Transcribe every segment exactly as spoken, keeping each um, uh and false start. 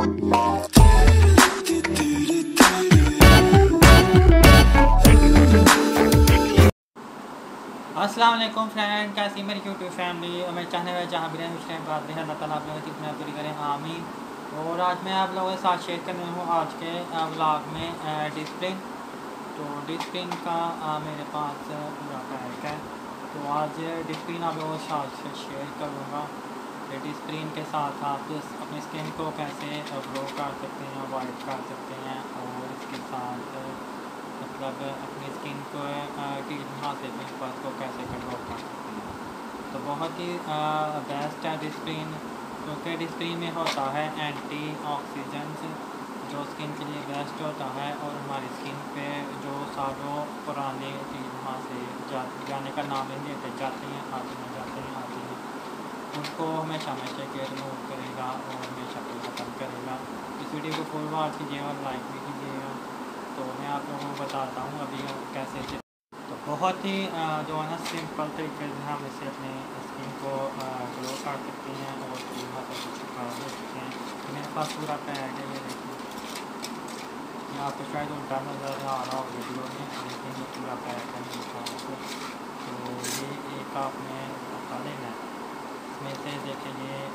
अस्सलाम वालेकुम फ्रेंड, कैसी मेरी यूट्यूब फैमिली और मेरे चाहने वाले जहाँ भी रहें उस टाइम बात रहे अल्लाह ताला आप लोगों की इतना पूरी करें, आमीन। और आज मैं आप लोगों के साथ शेयर करने हूँ आज के व्लॉग में डिस्प्लिन। तो डिस्प्लिन का आ, मेरे पास पूरा पैक है। तो आज डिस्प्लिन आप लोगों के साथ शेयर करूँगा। डिस्प्लिन के साथ आप अपनी स्किन को कैसे ग्लो कर सकते हैं, वाइट कर सकते हैं और इसके साथ मतलब अपनी स्किन को कीड़ा से पिंपल्स को कैसे कंट्रोल कर सकते हैं। तो बहुत ही बेस्ट है डिस्प्लिन, क्योंकि डिस्प्लिन में होता है एंटी ऑक्सीडेंट्स जो स्किन के लिए बेस्ट होता है और हमारी स्किन पे जो सालों पुराने कीड़ा से जा, जाने का नाम नहीं लेते जाते हैं आते हैं जाते हैं आते हैं उनको हमेशा हमेशा के रिमूव करेगा और हमेशा को ख़त्म करेगा। इस वीडियो को फुल वॉच कीजिएगा और लाइक भी कीजिएगा। तो मैं आप लोगों को बताता हूँ अभी कैसे। तो बहुत ही जो है ना सिंपल तरीके से हम इसे अपने स्किन को ग्लो कर सकते हैं और कीड़ा से छुटकारा दे सकते हैं। तो मेरे पास पूरा पैक है, ये देखिए। ये आपको शायद उल्टा नज़र आ रहा हो वीडियो में, लेकिन ये पूरा पैक है मेरे पास। तो ये एक आपने पता लेना है, इसमें से देखिए ये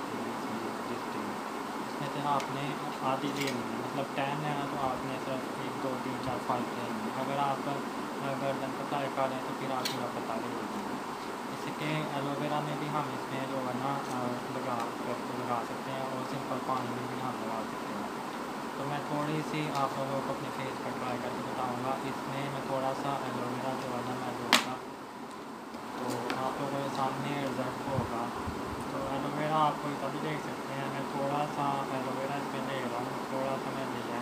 इसमें से आपने आधी ले लेनी है, मतलब टेन है तो आपने सिर्फ एक दो तीन चार फाइव ले लेनी है। अगर आप गर्दन पर अप्लाई कर लें तो फिर आप पूरा पता ले लीजिए। इसके एलोवेरा में भी हम इसमें जो है ना लगा कर लगा सकते हैं और सिंपल पानी में भी हम लगा सकते हैं। तो मैं थोड़ी सी आप लोगों को अपने फेस पर ट्राई करके बताऊँगा। इसमें मैं थोड़ा सा एलोवेरा जो है ना मैं दूँगा तो आप लोगों के सामने रिजल्ट होगा। तो एलोवेरा आपको तभी देख सकते हैं, मैं थोड़ा सा एलोवेरा इसमें ले रहा हूँ, थोड़ा सा मैं लिया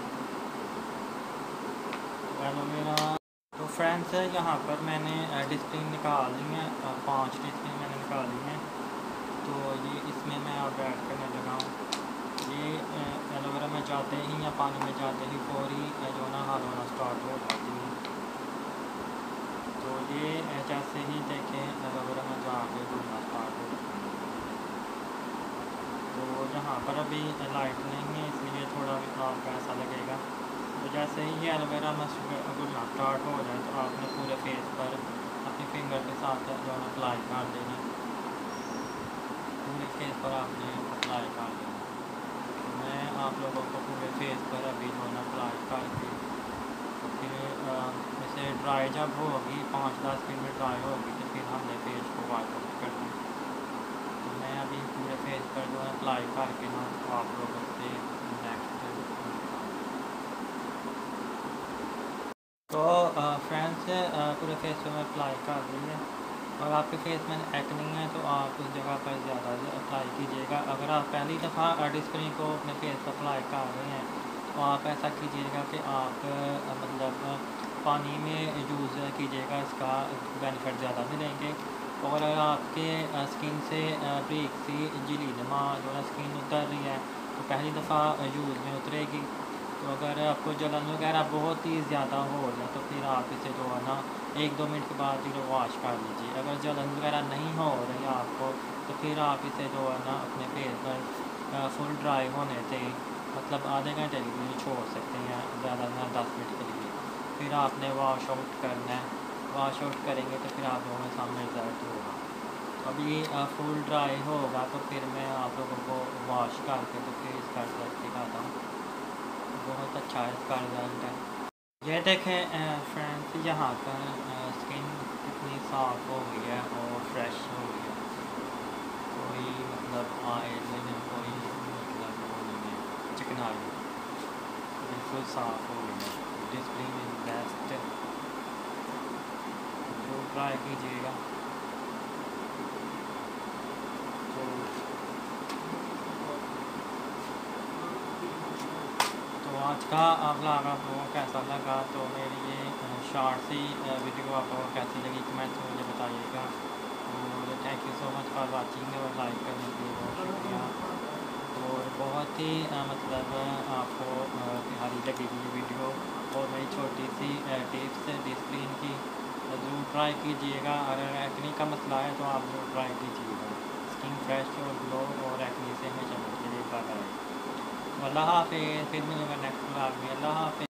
एलोवेरा। तो फ्रेंड्स यहाँ पर मैंने डिस्प्लिन निकाल ली है, पांच डिस्प्लिन मैंने निकाली हैं। तो ये इसमें मैं अब ऐड करने लगा हूँ। ये एलोवेरा में जाते ही या पानी में जाते ही फौरी जो ना हल होना स्टार्ट हो जाती है। तो ये जैसे ही देखें एलोवेरा में जाके घूमना स्टार्ट हो जाती है। तो यहाँ पर अभी लाइट नहीं है इसलिए थोड़ा भी आपको ऐसा लगेगा। तो जैसे ही ये एलोवेरा में घुलना स्टार्ट हो जाए तो आपने पूरे फेस पर अपने फिंगर के साथ जो है अप्लाई कर देना, पूरे फेस पर आपने अप्लाई कर देना। तो मैं आप लोगों को पूरे फेस पर अभी जो है अप्लाई करके तो फिर जैसे ड्राई जब होगी पाँच दस मिनट में ड्राई होगी तो फिर हमने फेस को वाश करना। तो मैं अभी पूरे फेस पर जो है अप्लाई करके ना तो आप लोगों से नेक्स्ट। तो फ्रेंड्स पूरे फेस पे मैं अप्लाई कर दी है और आपके फेस में एक्ने है तो आप उस जगह पर ज़्यादा अप्लाई कीजिएगा। अगर आप पहली दफ़ा डिस्प्लिन को अपने फेस पर अप्लाई कर रहे हैं तो आप ऐसा कीजिएगा कि आप मतलब पानी में यूज़ कीजिएगा, इसका बेनिफिट ज़्यादा मिलेंगे। और अगर आपके स्किन से ब्रेक सी झिल्ली जो है स्किन उतर रही है तो पहली दफ़ा यूज़ में उतरेगी। तो अगर आपको जलन वगैरह बहुत ही ज़्यादा हो जाए तो फिर आप इसे जो है ना एक दो मिनट के बाद जो वॉश कर लीजिए। अगर जलन वगैरह नहीं हो रही है आपको तो फिर आप इसे जो है ना अपने फेस पर फुल ड्राई होने से मतलब आधे घंटे के लिए छोड़ सकते हैं, ज़्यादा ना दस मिनट के लिए। फिर आपने वॉश आउट करना है, वॉश आउट करेंगे तो फिर आप लोगों के सामने रिजल्ट होगा। अभी फुल ड्राई होगा तो फिर मैं आप लोगों को वॉश करके तो फिर इसका रिजल्ट दिखाता हूँ। बहुत अच्छा है इसका रिजल्ट है। ये देखें फ्रेंड्स यहाँ पर स्किन कितनी साफ़ हो गई है और फ्रेश हो गई है, कोई मतलब ऑयल नहीं, कोई मतलब वो नहीं है चिकनाई, बिल्कुल साफ़ हो गई है। डिस्प्लिन इज बेस्ट, तो ट्राई कीजिएगा। तो आज का व्लॉग आप लोगों को कैसा लगा, तो मेरी ये शॉर्ट सी वीडियो आप लोगों को कैसी लगी कमेंट्स में मुझे बताइएगा। और thank you so much for watching और लाइक करने के लिए बहुत शुक्रिया। और बहुत ही मतलब आपको प्यारी लगेगी ये वीडियो और मेरी छोटी सी टिप्स डिस्प्लिन की ज़रूर ट्राई कीजिएगा। अगर एक्ने का मसला है तो आप ज़रूर ट्राई कीजिएगा। स्किन फ्रेश और ग्लो और एक्ने से हमेशा के लिए बाहर आए। अल्लाह हाफिज़। फिर मिलूँगा नेक्स्ट व्लॉग में। अल्लाह हाफिज़।